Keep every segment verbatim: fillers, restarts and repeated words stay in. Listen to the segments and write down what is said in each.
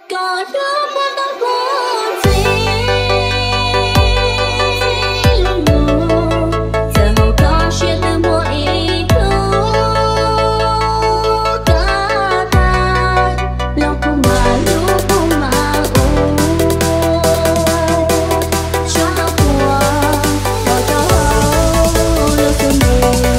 có đứa muốn ta buồn gì lung lung giờ hầu có chia từ mỗi ý thứ cả ta lâu không mà lúc không mà ôi cho tao qua đòi tao hầu lâu từ nè.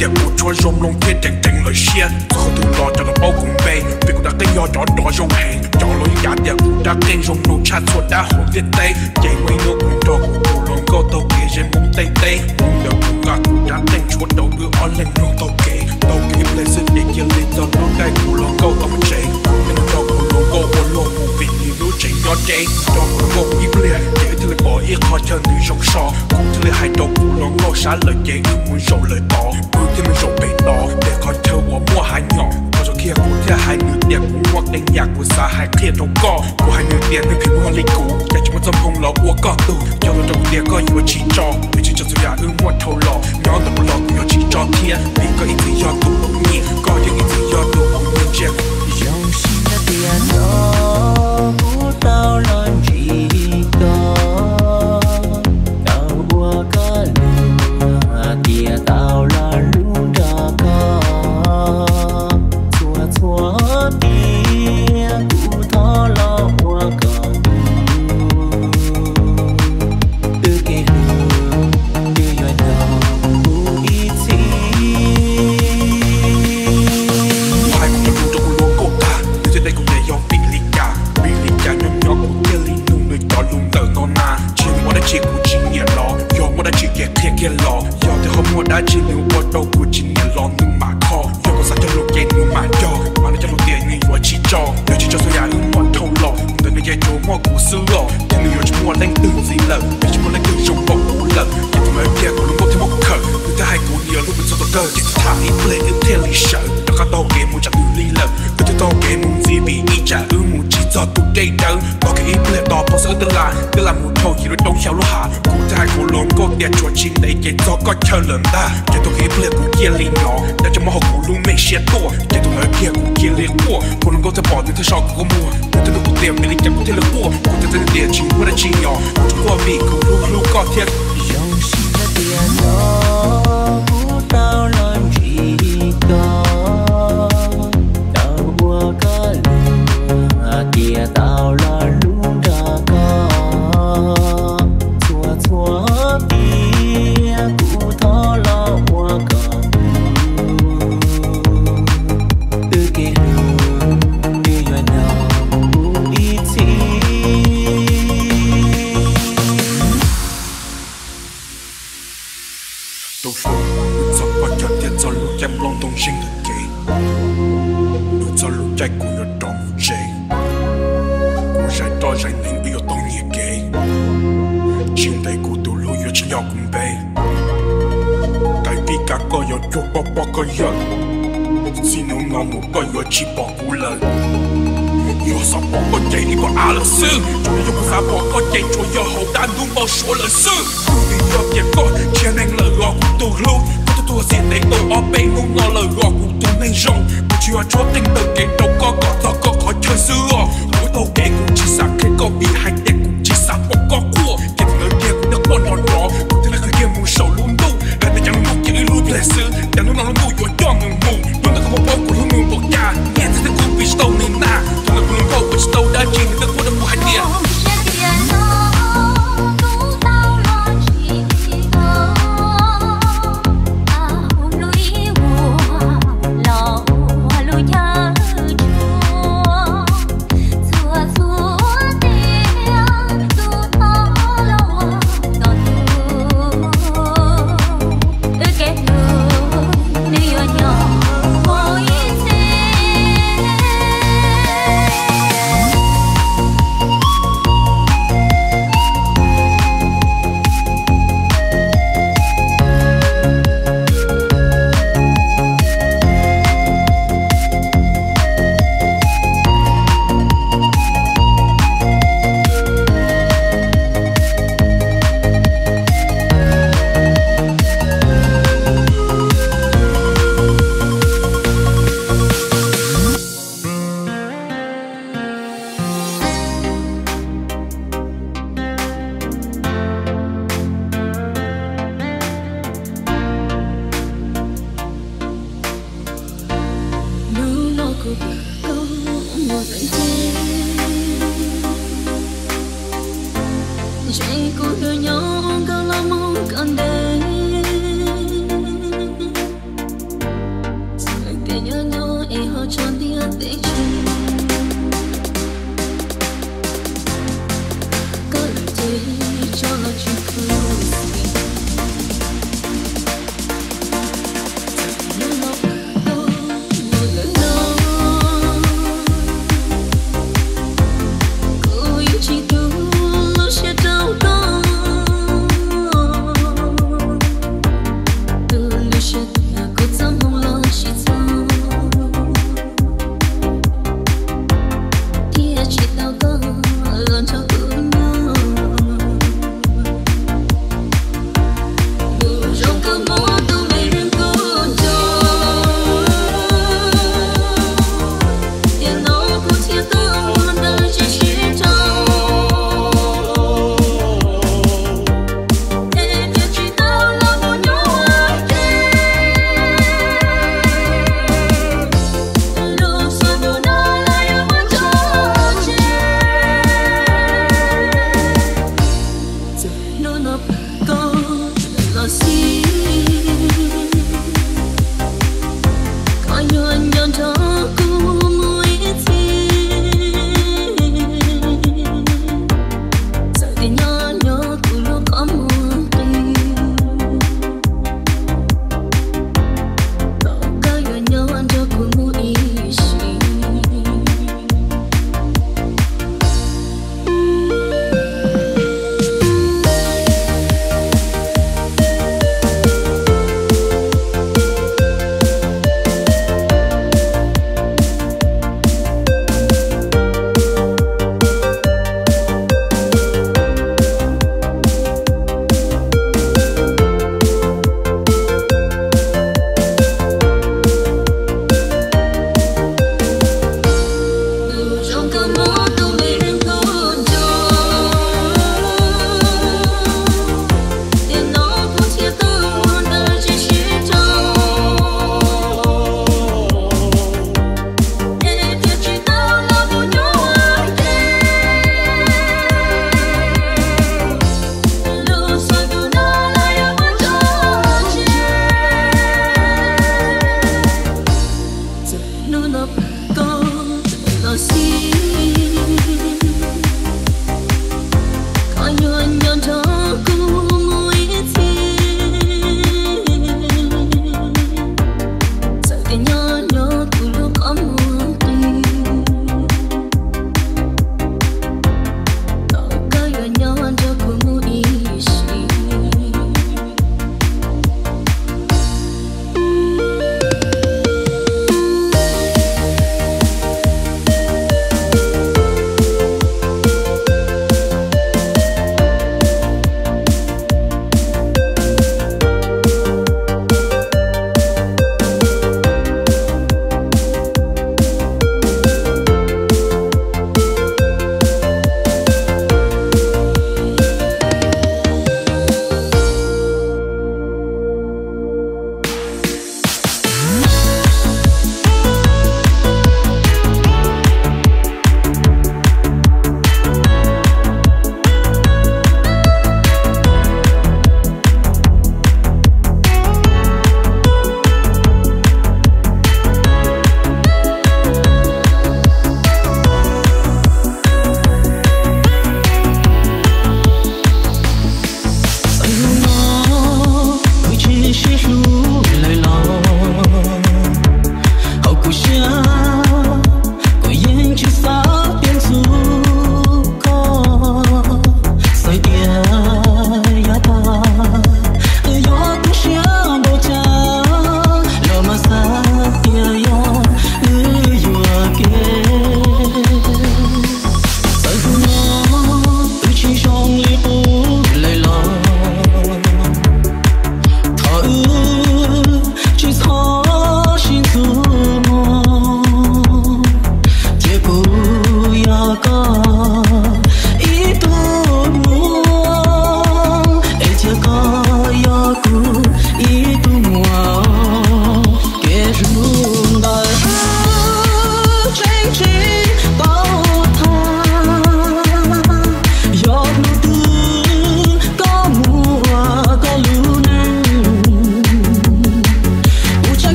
tiệc của chúa rôm lông thiên chẳng chẳng lời xiên không từ lo cho nó bao cùng bê vì cũng đã cái nho đó đó rông hẹn cho lối giá tiệc cũng đã kênh rông nô chat suốt đã hồn tiết tây chạy mấy nước cùng trò của cô lòng cô tàu kê trên mông tây tây cũng đều cũng cả cũng đã kênh chuột đầu đưa on lên nô tàu kê tàu kê lên sức để kia lên cho nó đây của lòng cô tàu chạy nhưng nó cho của lòng cô của lòng một vị như nó chạy nhó chạy cho của lòng ít liền để thì lại bỏ ít khó chân từ trong sò cũng thì lại hai đầu của lòng cô xá lời chạy ước muốn rộng lời tỏ ước thì mình rộng bể tỏ để con thơ của mua hai nhỏ có cho kia của thế hai nữ đẹp cũng hoặc đánh nhạc của xa hai kia trong co của hai nữ đẹp nên thì mua lịch cũ để cho một dâm không lọ của con tù cho nó trong tiền có nhiều chỉ cho vì chỉ cho tôi nhà ước muốn thâu lọ nhỏ tập lọ của chỉ cho thiên vì có ít thì do tụ bỗng nhiên có những ít thì do tụ bỗng nhiên chết dòng xin đã tiền đó của tao làm gì đó tao qua cả lửa tia tao là luôn ra có xua xua tia của tao lo qua cả từ cái đường từ ngoài đó của ít gì hai cùng nhau trong cuộc luôn cô ta từ trên đây cũng để do bị lì cả bị lì cả nhóm nhỏ của kia lì nung người đó luôn tờ con na chỉ mua đã chỉ của chính nghĩa lo do mua đã chỉ kia kia kia lo do thì không mua đã chỉ nếu mua đâu của chính nghĩa lo nhưng mà kho do có sao cho lục dây nhưng mà do mà nó cho lục tiền như vừa chỉ cho nếu chỉ cho số nhà ưng muốn thâu lọ từ nơi dây chỗ mua của xưa lọ thì người yêu chỉ mua đánh từ gì lợn vì chỉ mua đánh từ trong bọc của lợn thì tụi mấy kia của lục mua thêm một khởi người ta hay của nhiều lúc mình sao tao cơ chỉ thả ít play ít theo lý sợ đó cả tao game muốn chặt từ lý lợn người ta tao game muốn gì bị ý trả ưng muốn chỉ cho tụi đây đâu tao cái ít play tao bao giờ tương lai tương lai muốn thâu chỉ rồi đông xéo lúa hạ của ta hay của lon có tiền chuột chín đây cái cho có chơi lần ta cái tao cái play của kia lý nhỏ để cho mà học của lũ mẹ xé tua cái tụi mấy kia của kia lý của của lon có thể bỏ từ thứ sau của mua người ta được tiền để lý chẳng có thể là của của ta tiền tiền chỉ mua đã chỉ nhỏ của qua vị của lũ lũ có thiệt dòng xin đã tiền đó của tao làm gì đó tao qua cả lửa tia tao là luôn ra có xua xua tia của tao lo qua cả từ cái đường từ ngoài nào của ít gì tôi phụ người cho qua cho tiền cho lúc em long tung sinh thật kỳ người cho lúc chạy của your đông chế của giải to giải nên bị your đông nhẹ kề trên tay của tôi lối your chỉ nhau cùng bê tại vì cả có your chốt bọc bọc có your xin ông ngon một có your chỉ bỏ cú lời your sao bỏ có chạy đi có à là sư cho your có sao bỏ có chạy cho your hậu đàn đúng bao số lời sư vì your tiền có chia nên lời gõ của tôi luôn tôi diện để tôi ở bên ngu ngơ lời gõ của tôi nên rộng tôi chưa chốt tinh từ cái đâu có có do có khỏi chơi xưa mỗi tàu kể cũng chỉ sáng khi có bị hành đẹp cũng chỉ sáng một có cua cái người kia cũng được bọn nó nhỏ cũng thế là người kia mù sầu luôn đâu lại để chẳng mù chỉ lui về xưa chẳng lúc nào nó mù rồi cho người mù nhưng ta không có bao của nó mù bọc nhà nghe thấy cái cũng bị sâu nên na tôi là cũng bao của sâu đã chỉ người ta cũng đã mù hành địa chuyện của người nhau có lắm mong cần đến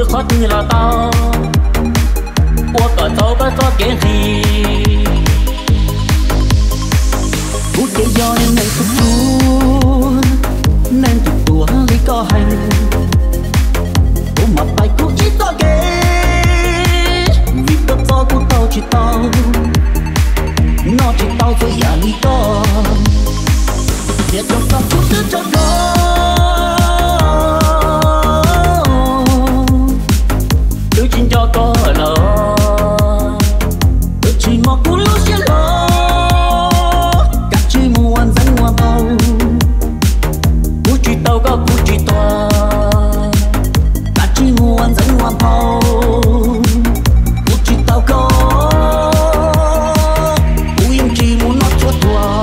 khó như là tao qua cả tao có có cái gì phút cái do nên này cũng luôn nên tụt tua lý có hành ôm mặt bài cũng chỉ có ghé vì tao tao của tao chỉ tao nó chỉ tao với nhà lý có việc trong tao chút nữa cho nó tôi xin cho có lỡ tôi chỉ mong cú lúc sẽ lỡ các chi mua ăn danh hoa bao cú chỉ tao có cú chỉ toa các chi mua ăn danh hoa bao cú chỉ tao có cú im chỉ muốn nó cho toa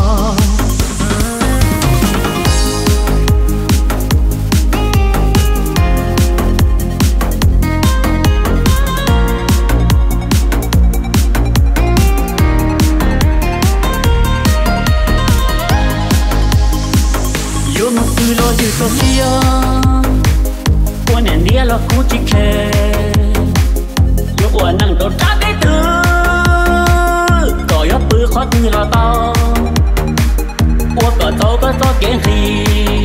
so chia quan niệm đi là cú chỉ khe yo quan năng tổ trả cái thứ có yo bự khó như là tao qua cả tao có có cái gì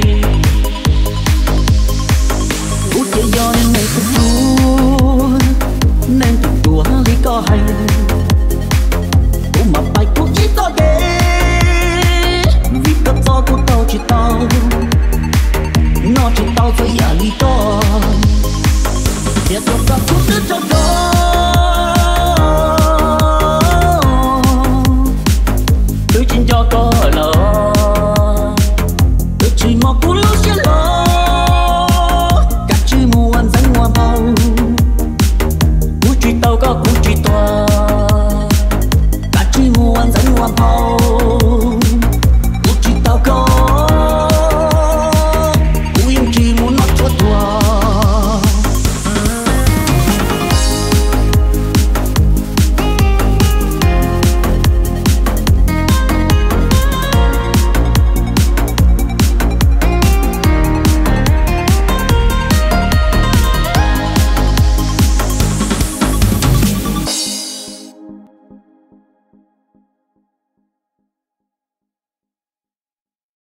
cú chỉ do nên này cũng luôn nên tụt đùa lý có hành cú mà bài cú chỉ có ghé vì tất do của tao chỉ tao nó chỉ tao với nhà lý to việc trong các phút nữa trong